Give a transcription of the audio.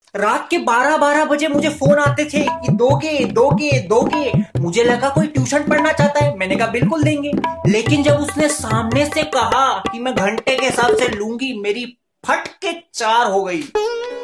रात के 12-12 बजे मुझे फोन आते थे कि दोगे दोगे दोगे। मुझे लगा कोई ट्यूशन पढ़ना चाहता है, मैंने कहा बिल्कुल देंगे। लेकिन जब उसने सामने से कहा कि मैं घंटे के हिसाब से लूंगी, मेरी फट के 4 हो गई।